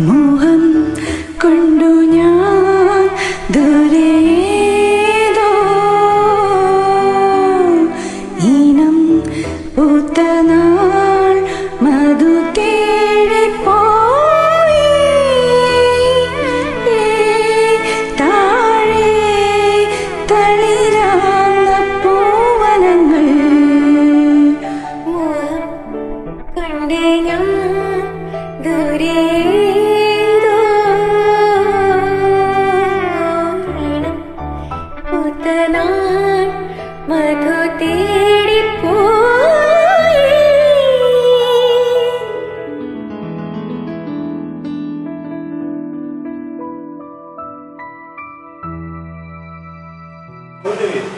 മോഹം കൊണ്ടു ഞാൻ ദൂരേതോ ഈണം പൂത്ത നാൾ മധു തേടിപ്പോയി താഴെ തളിരാർന്ന പൂവനങ്ങൾ മോഹം കണ്ടേ ഞാൻ ദൂരേതോ ഈണം പൂത്ത നാൾ മധു തേടിപ്പോയി. Good.